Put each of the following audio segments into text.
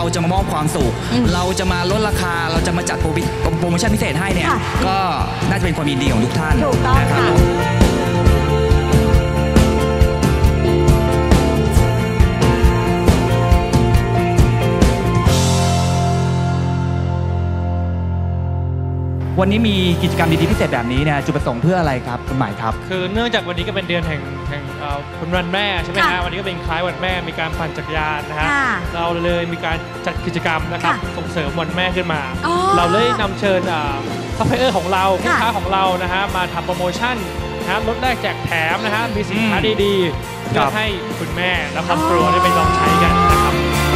จะมามอบความสุขเราจะมาลดราคาเราจะมาจัดโปรโมชั่นพิเศษให้เนี่ยก็น่าจะเป็นความยินดีของทุกท่านนะครับวันนี้มีกิจกรรมดีๆพิเศษแบบนี้เนี่ยจุดประสงค์เพื่ออะไรครับคุณหมายครับคือเนื่องจากวันนี้ก็เป็นเดือนแห่งวันแม่ใช่ไหมฮะวันนี้ก็เป็นคล้ายวันแม่มีการปั่นจักรยานนะฮะเราเลยมีการจัดกิจกรรมนะครับส่งเสริมวันแม่ขึ้นมาเราเลยนำเชิญซัพพลายเออร์ของเราลูกค้าของเรานะฮะมาทำโปรโมชั่นนะลดแลกแจกแถมนะฮะมีสินค้าดีๆเพื่อให้คุณแม่และครอบครัวได้ไปลองใช้กันนะครับ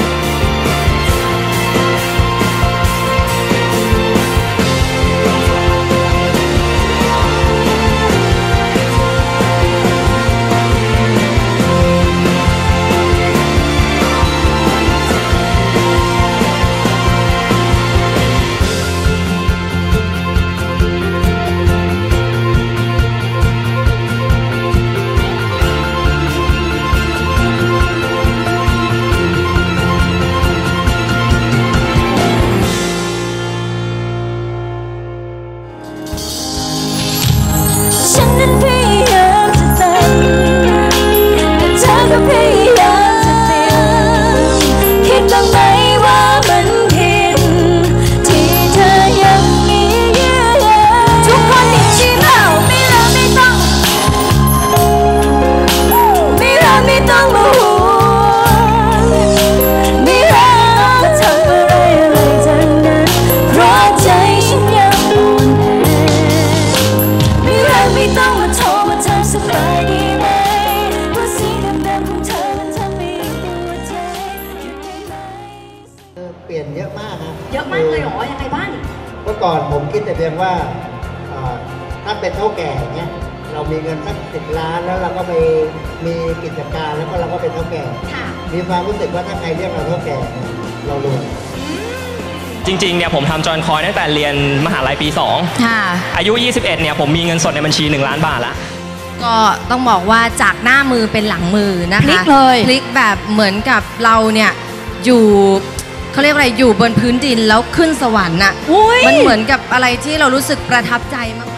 เปลี่ยนเยอะมากนะเยอะมากเลยเหรอยังไงบ้างเมื่อก่อนผมคิดแต่เพียงว่าถ้าเป็นเท่าแก่เนี้ยเรามีเงินสัก10 ล้านแล้วเราก็ไปมีกิจการแล้วก็เราก็เป็นเท่าแก่มีความรู้สึกว่าถ้าใครเรียกเราเท่าแก่เรารวยจริงๆเนี่ยผมทำจอยคอยตั้งแต่เรียนมหาลัยปี2อายุ21เนี่ยผมมีเงินสดในบัญชี1 ล้านบาทละก็ต้องบอกว่าจากหน้ามือเป็นหลังมือนะคะพลิกเลยพลิกแบบเหมือนกับเราเนี่ยอยู่เขาเรียกอะไรอยู่บนพื้นดินแล้วขึ้นสวรรค์น่ะมันเหมือนกับอะไรที่เรารู้สึกประทับใจมาก